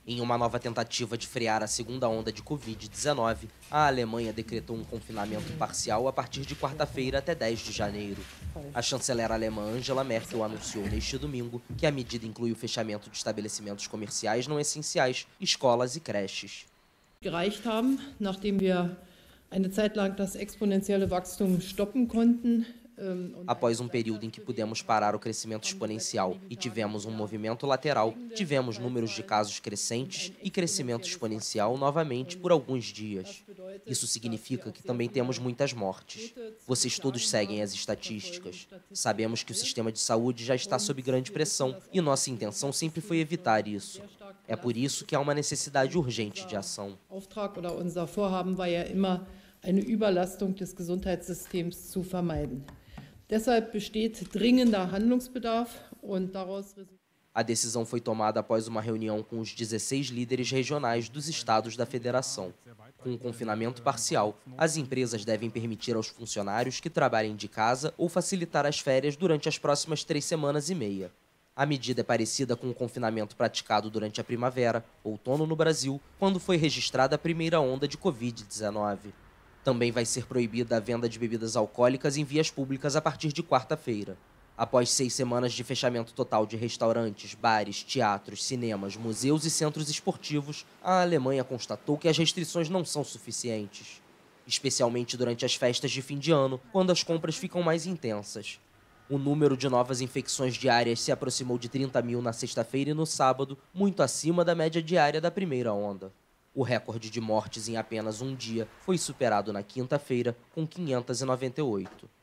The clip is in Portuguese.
Em uma nova tentativa de frear a segunda onda de Covid-19, a Alemanha decretou um confinamento parcial a partir de quarta-feira até 10 de janeiro. A chanceler alemã Angela Merkel anunciou neste domingo que a medida inclui o fechamento de estabelecimentos comerciais não essenciais, escolas e creches. Gereicht haben, nachdem wir eine Zeit lang das exponentielle Wachstum stoppen konnten. Após um período em que pudemos parar o crescimento exponencial e tivemos um movimento lateral, tivemos números de casos crescentes e crescimento exponencial novamente por alguns dias. Isso significa que também temos muitas mortes. Vocês todos seguem as estatísticas. Sabemos que o sistema de saúde já está sob grande pressão e nossa intenção sempre foi evitar isso. É por isso que há uma necessidade urgente de ação. Unser Vorhaben war ja immer, eine Überlastung des Gesundheitssystems zu vermeiden. Deshalb besteht dringender Handlungsbedarf und daraus resultiert. A decisão foi tomada após uma reunião com os 16 líderes regionais dos estados da federação. Com o confinamento parcial, as empresas devem permitir aos funcionários que trabalhem de casa ou facilitar as férias durante as próximas 3 semanas e meia. A medida é parecida com o confinamento praticado durante a primavera, outono no Brasil, quando foi registrada a primeira onda de Covid-19. Também vai ser proibida a venda de bebidas alcoólicas em vias públicas a partir de quarta-feira. Após 6 semanas de fechamento total de restaurantes, bares, teatros, cinemas, museus e centros esportivos, a Alemanha constatou que as restrições não são suficientes, especialmente durante as festas de fim de ano, quando as compras ficam mais intensas. O número de novas infecções diárias se aproximou de 30 mil na sexta-feira e no sábado, muito acima da média diária da primeira onda. O recorde de mortes em apenas um dia foi superado na quinta-feira, com 598.